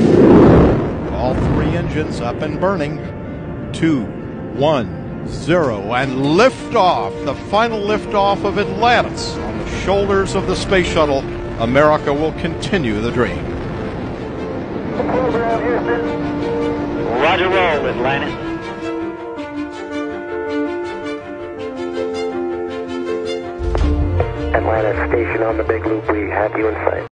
All three engines up and burning. 2, 1, 0, and liftoff. The final liftoff of Atlantis on the shoulders of the space shuttle. America will continue the dream. Roger, roll, Atlantis. Atlantis station on the big loop. We have you in sight.